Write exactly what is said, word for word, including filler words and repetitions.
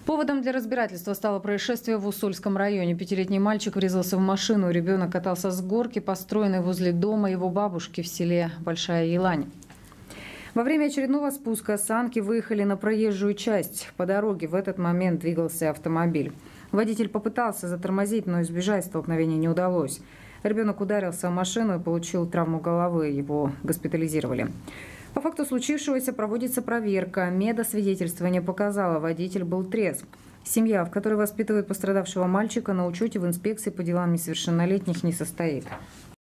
Поводом для разбирательства стало происшествие в Усольском районе. Пятилетний мальчик врезался в машину. Ребенок катался с горки, построенной возле дома его бабушки в селе Большая Елань. Во время очередного спуска санки выехали на проезжую часть. По дороге в этот момент двигался автомобиль. Водитель попытался затормозить, но избежать столкновения не удалось. Ребенок ударился о машину и получил травму головы. Его госпитализировали. По факту случившегося проводится проверка. Медосвидетельствование показало, водитель был трезв. Семья, в которой воспитывают пострадавшего мальчика, на учете в инспекции по делам несовершеннолетних не состоит.